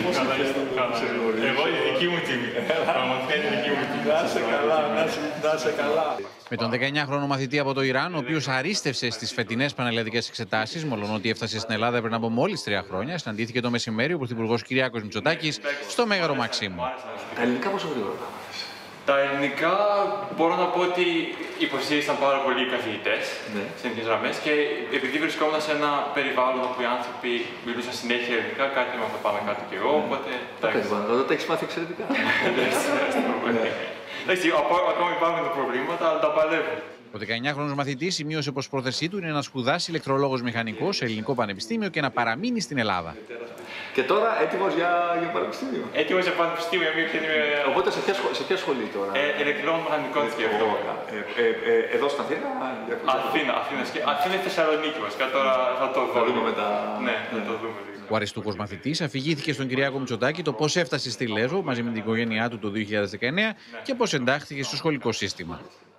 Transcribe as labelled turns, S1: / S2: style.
S1: Εγώ η δική μου τιμή. Πραγματικά είναι η δική μου τιμή.
S2: Να σε καλά.
S3: Με τον 19χρονο μαθητή από το Ιράν, ο οποίος αρίστευσε στις φετινές πανελλαδικές εξετάσεις, μολονότι έφτασε στην Ελλάδα πριν από μόλις 3 χρόνια, συναντήθηκε το μεσημέρι ο Πρωθυπουργός Κυριάκος Μητσοτάκης στο Μέγαρο Μαξίμου.
S2: Τα ελληνικά πόσο γρήγορα τα μάθες?
S1: Τα ελληνικά μπορώ να πω ότι υποστήριξαν πάρα πολλοί οι καθηγητές σε γενικές γραμμές και επειδή βρισκόμουν σε ένα περιβάλλον όπου οι άνθρωποι μιλούσαν συνέχεια ελληνικά, κάτι έμαθα πάνω κάτω κι εγώ, οπότε...
S2: Εδώ τα έχεις μάθει εξαιρετικά.
S1: Εντάξει, ακόμα υπάρχουν προβλήματα, αλλά τα παλεύω.
S3: Ο 19χρονος μαθητής σημείωσε πως πρόθεσή του είναι να σπουδάσει ηλεκτρολόγος μηχανικός σε ελληνικό πανεπιστήμιο και να παραμείνει στην Ελλάδα.
S2: Και τώρα έτοιμος για πανεπιστήμιο.
S1: Έτοιμος για πανεπιστήμιο,
S2: οπότε σε ποια σχολή τώρα?
S1: Ηλεκτρολόγων μηχανικών σκέφτομαι.
S2: Εδώ στην Αθήνα?
S1: Αθήνα ή Θεσσαλονίκη βασικά, τώρα θα το δούμε.
S2: Θα δούμε μετά.
S1: Ναι, θα το δούμε.
S3: Ο αριστούχος μαθητής αφηγήθηκε στον Κυριάκο Μητσοτάκη το πώς έφτασε στη Λέζο μαζί με την οικογένειά του το 2019 και πώς εντάχθηκε στο σχολικό σύστημα.